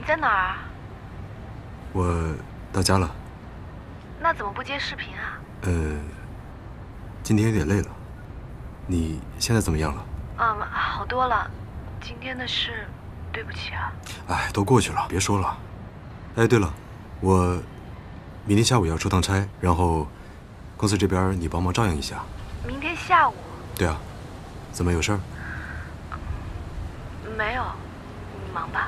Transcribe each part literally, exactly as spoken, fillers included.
在哪儿啊？ 我到家了。 那怎么不接视频啊？ 呃，今天有点累了。你现在怎么样了？ 嗯，好多了。今天的事，对不起啊。 哎，都过去了，别说了。哎，对了，我明天下午要出趟差，然后公司这边你帮忙照应一下。 明天下午？ 对啊，怎么有事儿？ 没有，你忙吧。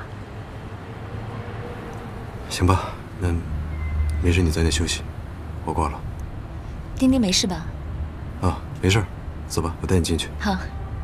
行吧，那没事，你早点休息，我挂了。 丁丁没事吧？ 啊，没事，走吧，我带你进去。 好。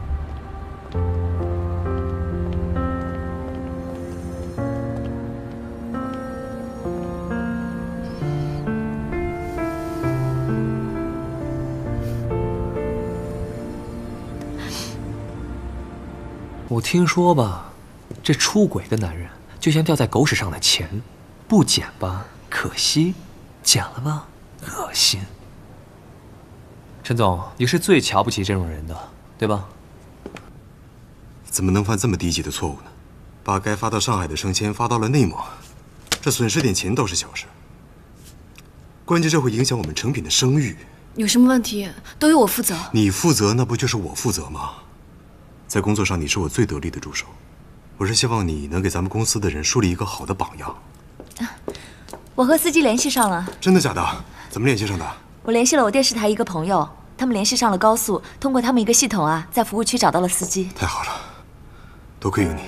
我听说吧，这出轨的男人就像掉在狗屎上的钱，不捡吧可惜，捡了吧恶心。陈总，你是最瞧不起这种人的，对吧？ 怎么能犯这么低级的错误呢？把该发到上海的生签发到了内蒙，这损失点钱倒是小事，关键这会影响我们成品的声誉。 有什么问题都由我负责。 你负责，那不就是我负责吗？在工作上，你是我最得力的助手，我是希望你能给咱们公司的人树立一个好的榜样。 我和司机联系上了。 真的假的？怎么联系上的？ 我联系了我电视台一个朋友，他们联系上了高速，通过他们一个系统啊，在服务区找到了司机。 太好了，多亏有你。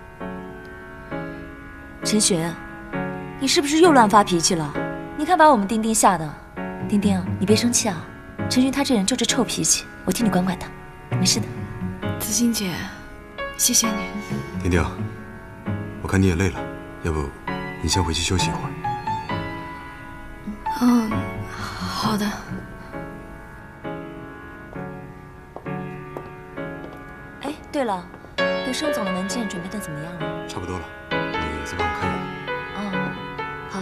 陈璇，你是不是又乱发脾气了？你看把我们丁丁吓的。丁丁，你别生气啊，陈璇他这人就这臭脾气，我替你管管他，没事的。 子欣姐，谢谢你。 丁丁，我看你也累了，要不你先回去休息一会儿。 嗯，好的。 哎，对了，对盛总的文件准备的怎么样了？ 差不多了，你再帮我看一眼。 哦，好。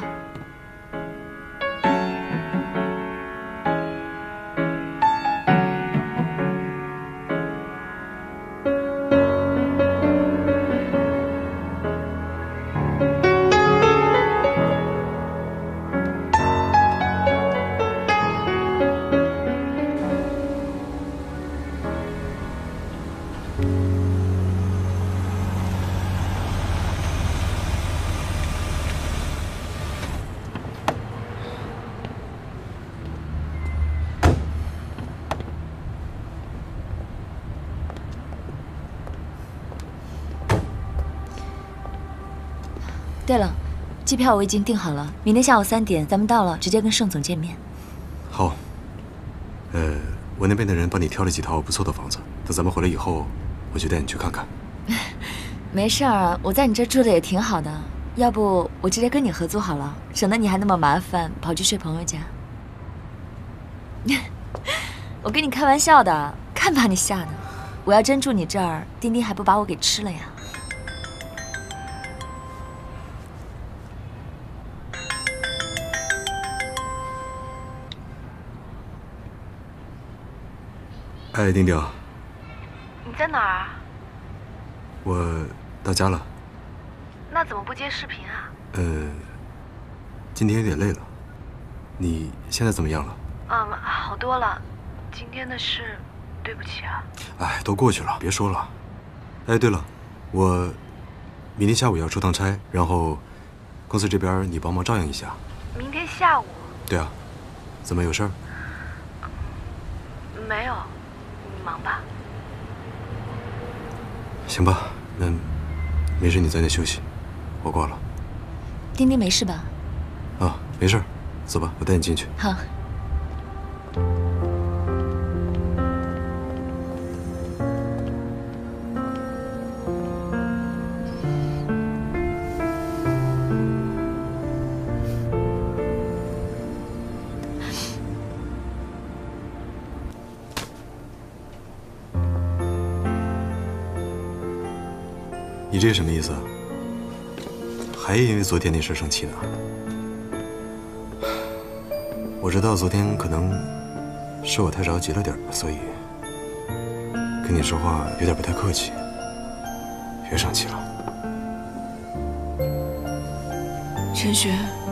对了，机票我已经订好了，明天下午三点咱们到了，直接跟盛总见面。 好。呃，我那边的人帮你挑了几套不错的房子，等咱们回来以后，我就带你去看看。 没事儿，我在你这住的也挺好的，要不我直接跟你合租好了，省得你还那么麻烦跑去睡朋友家。我跟你开玩笑的，看把你吓的！我要真住你这儿，丁丁还不把我给吃了呀？ 哎，丁丁， 你在哪儿啊？ 我到家了。 那怎么不接视频啊？ 呃，今天有点累了。你现在怎么样了？ 嗯，好多了。今天的事，对不起啊。 哎，都过去了，别说了。哎，对了，我明天下午要出趟差，然后公司这边你帮忙照应一下。 明天下午？ 对啊，怎么有事儿？ 没有，你忙吧。 行吧，那没事，你早点休息，我挂了。 丁丁没事吧？ 啊，没事，走吧，我带你进去。 好。 你这是什么意思啊？还因为昨天那事生气呢？我知道昨天可能是我太着急了点，所以跟你说话有点不太客气，别生气了。 陈璇，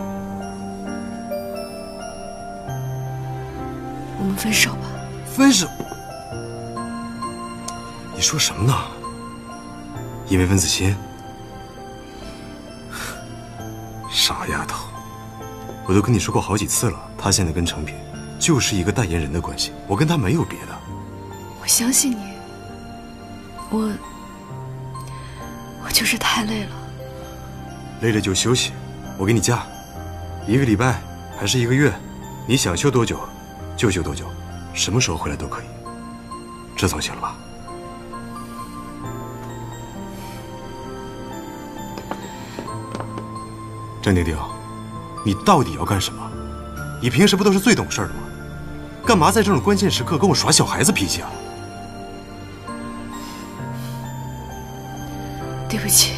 我们分手吧。 分手？你说什么呢？因为温子欣？傻丫头，我都跟你说过好几次了，他现在跟成品就是一个代言人的关系，我跟他没有别的。 我相信你，我我就是太累了。 累了就休息，我给你假，一个礼拜还是一个月，你想休多久就休多久，什么时候回来都可以。这总行了吧？郑丁丁，你到底要干什么？你平时不都是最懂事的吗？干嘛在这种关键时刻跟我耍小孩子脾气啊？ 对不起。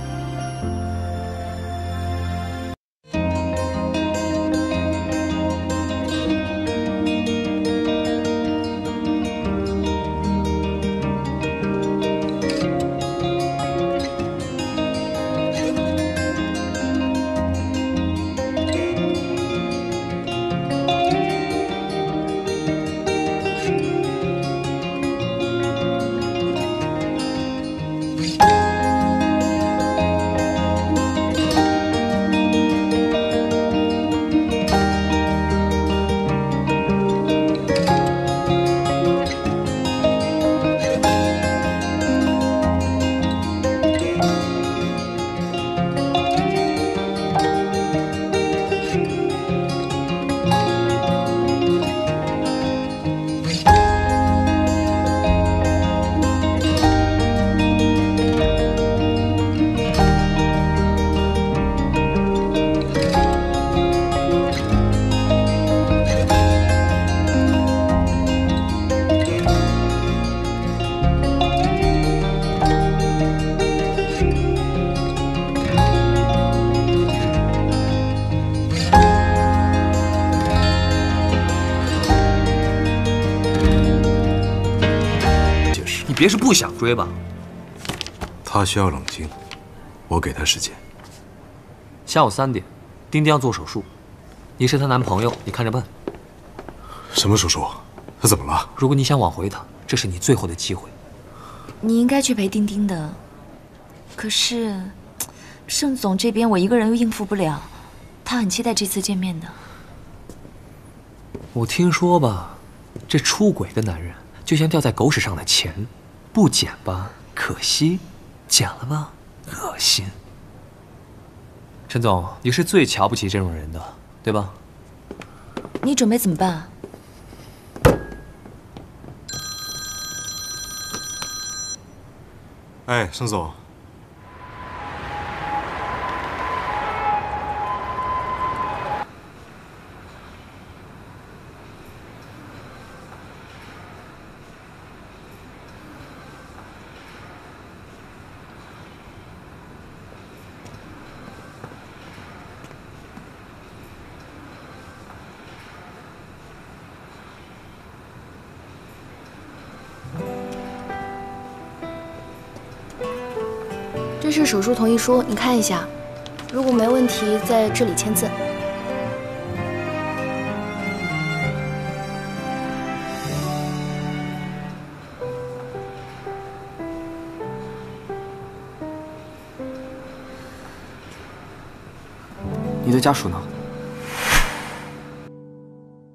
别是不想追吧？ 他需要冷静，我给他时间。 下午三点，丁丁要做手术，你是她男朋友，你看着办。 什么手术？他怎么了？ 如果你想挽回他，这是你最后的机会。 你应该去陪丁丁的，可是盛总这边我一个人又应付不了，他很期待这次见面的。 我听说吧，这出轨的男人就像掉在狗屎上的钱，不捡吧可惜，捡了吧恶心。陈总，你是最瞧不起这种人的，对吧？ 你准备怎么办？ 哎，盛总。 这是手术同意书，你看一下，如果没问题，在这里签字。 你的家属呢？